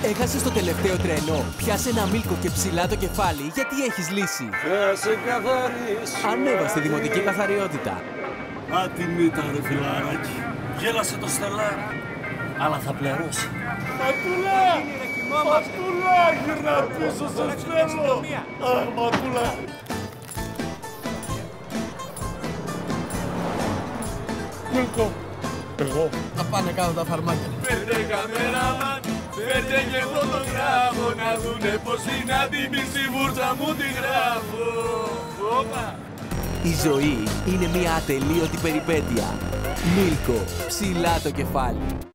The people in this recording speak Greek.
Έχασες το τελευταίο τρένο. Πιάσε ένα Μίλκο και ψηλά το κεφάλι, γιατί έχεις λύση. Θα σε καθαρίσω. Ανέβα στη δημοτική καθαριότητα. Ατιμήτα ρε φιλαράκι. Γέλασε το Στελάρα. Αλλά θα πληρώσει. Ματούλα! Ματούλα! Γυρνά πίσω, σε θέλω! Αχ, Ματούλα! Μίλκο! Εγώ! Θα πάνε κάτω τα φαρμάκια. Φέρτε καμεραμάν, φέρτε και φωτογράφο να δουνε πως είναι άτιμη στη βούρτσα μου τη γράφω. Όπα! Η ζωή είναι μια ατελείωτη περιπέτεια. Μίλκο, ψηλά το κεφάλι.